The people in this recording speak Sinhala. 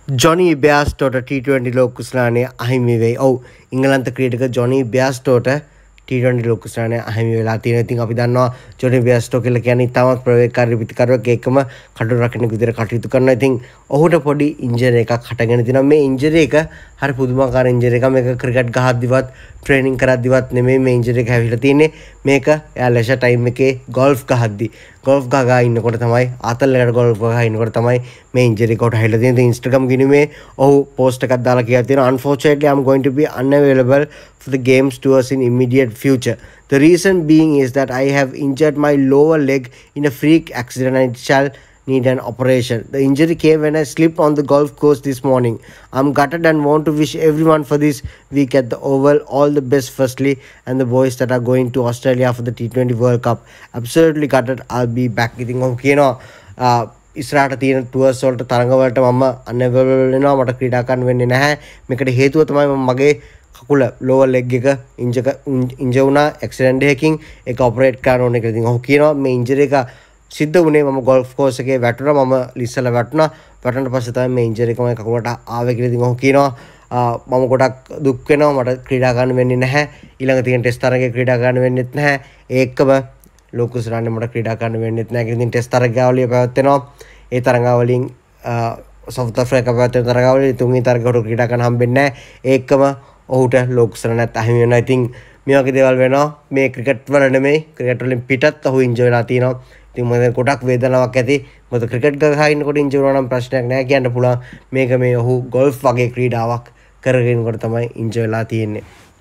Jonny Bairstow T20 ලෝකුස්නානේ අහිමි වෙයි. ඔව් ඉංගලන්ත ක්‍රීඩක Jonny Bairstow T20 ලෝකුස්නානේ අහිමි වෙලා තියෙනවා. ඉතින් අපි දන්නවා Jonny Bairstow කියලා කියන්නේ තාමත් ප්‍රවේශකාරී පිටිකරුවෙක් එකම කඩු රකින්න විදිහට කටයුතු කරනවා. ඉතින් ඔහුට පොඩි ඉන්ජරි එකක් හටගෙන තිනවා. මේ ඉන්ජරි එක හරි පුදුමාකාර ඉන්ජරි එකක්. මේක ක්‍රිකට් ගහද්දිවත් ට්‍රේනින් කරද්දිවත් නෙමෙයි මේ ඉන්ජරි එක හැවිලා තියෙන්නේ. මේක එයා ලෙෂර් ටයිම් එකේ ගෝල්ෆ් ගහද්දි ගෝල්ෆ් ගහලා ඉන්නකොට තමයි ආතල්ලකට ගෝල්ෆ් ගහලා ඉන්නකොට තමයි මේ ඉන්ජරි එකට හැවිලා තියෙන්නේ. Instagram ගිණුමේ ඔහු post එකක් දාලා කියලා තියෙනවා. Unfortunately I'm going to be unavailable for the games tours in immediate future. The reason being is that I have injured my lower leg in a freak accident and it shall need an operation. The injury came when I slipped on the golf course this morning. I'm gutted and want to wish everyone for this week at the Oval all the best firstly, and the boys that are going to Australia for the T20 World Cup. Absolutely gutted. I'll be back. ඉතින් ඔහු කියනවා ඉස්සරහට තියෙන ටුවර්ස් වලට තරඟ වලට මම unavailable වෙනවා. මට ක්‍රීඩා කරන්න වෙන්නේ නැහැ. මේකට හේතුව තමයි මම මගේ කකුල lower leg එක ඉන්ජර් වුණා ඇක්සිඩන්ට් එකකින්. ඒක ඔපරේට් කරන්න ඕනේ කියලා. ඉතින් ඔහු කියනවා මේ ඉන්ජරි එක සිද්ධ වුණේ මම ගෝල්ෆ් කෝස් එකේ වැටුණා. මම ලිස්සලා වැටුණා. වැටුණාට පස්සේ තමයි මේ ඉන්ජරි එක මගේ කකුලට ආවේ කියලා. ඉතින් ඔහු කියනවා මම ගොඩක් දුක් වෙනවා. මට ක්‍රීඩා කරන්න වෙන්නේ නැහැ. ඊළඟ තියෙන ටෙස්ට් තරගයේ ක්‍රීඩා කරන්න වෙන්නේත් නැහැ. ඒකම ලෝකුස්රාන්නේ මට ක්‍රීඩා කරන්න වෙන්නේත් නැහැ කියලා. ඉතින් ටෙස්ට් තරගාවලිය පැවැත්වෙනවා. ඒ තරගාවලියෙන් සවුත් අප්‍රිකාව පැවැත්වෙන තරගාවලිය තුන්වෙනි තරගයට ක්‍රීඩා කරන්න හම්බෙන්නේ නැහැ. ඒකම ඔහුට ලෝකුස්රාන්නත් අහිමි වෙනවා. ඉතින් මේ වගේ දේවල් වෙනවා. මේ ක්‍රිකට් වල නෙමෙයි ක්‍රිකට් වලින් පිටත් ඔහු ඉන්ජර් වෙලා තියෙනවා. ඉතින් මම ගොඩක් වේදනාවක් ඇති. මොකද ක්‍රිකට් ගහලා ඉන්නකොට ඉන්ජර් වුණා නම් ප්‍රශ්නයක් නැහැ කියන්න පුළුවන්. මේක මේ ඔහු ගෝල්ෆ් වගේ ක්‍රීඩාවක් කරගෙන ඉන්නකොට තමයි ඉන්ජර් වෙලා තියෙන්නේ.